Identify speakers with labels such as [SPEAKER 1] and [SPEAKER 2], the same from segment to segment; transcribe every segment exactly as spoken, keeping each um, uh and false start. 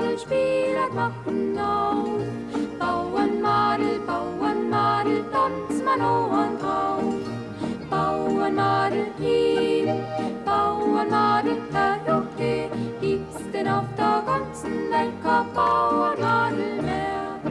[SPEAKER 1] Bauernmadel, spiel ein Glocken auf. Bauernmadel, Bauernmadel, tanz man Ohren drauf. Bauernmadel, hin, Bauernmadel, her und geh, gibt's denn auf der ganzen Welt kein Bauernmadel mehr?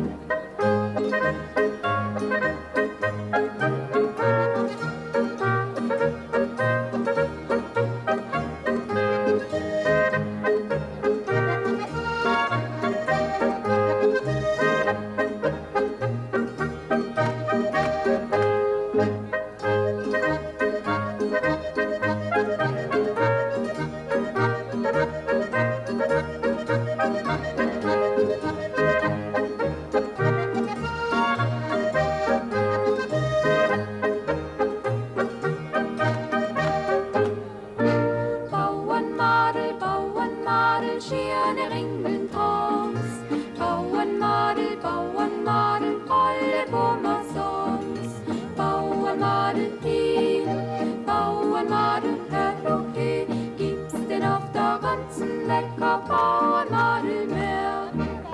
[SPEAKER 1] Bauernmadel, Bauernmadel, Schirne, Ringeln, Trance. Bauernmadel, Bauernmadel, alle Bummersongs. Bauernmadel, hin, Bauernmadel, her und geh, gibt's denn auf der ganzen Welt kein Bauernmadel mehr?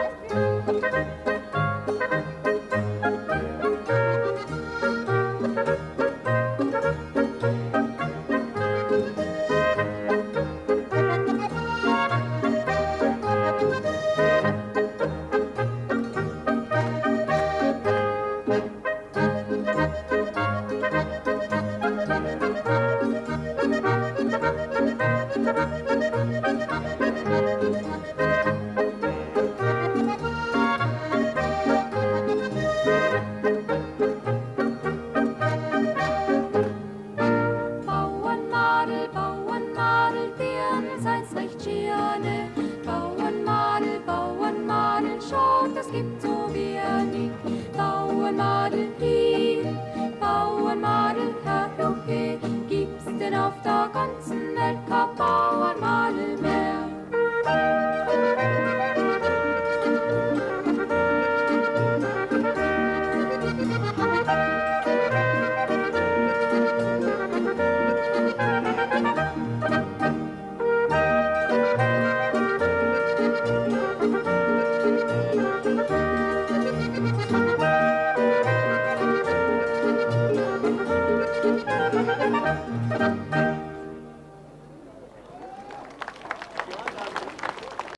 [SPEAKER 1] Bauernmadel, Bauernmadel, Dirndl sei's recht schirne. Bauernmadel, Bauernmadel, schaut, das gibt so wenig. Bauernmadel, hin, Bauernmadel, her und geh, gibt's denn auf der ganzen Welt kein Bauernmadel mehr?